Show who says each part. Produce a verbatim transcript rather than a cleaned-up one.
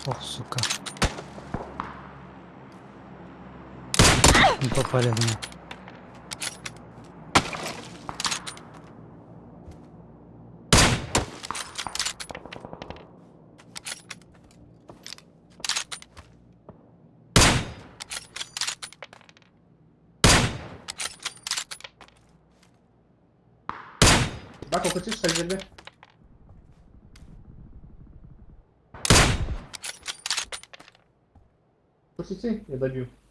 Speaker 1: Ох, сука. Не попали в меня.
Speaker 2: Bak o kaçış secdede. Пустите, я добью.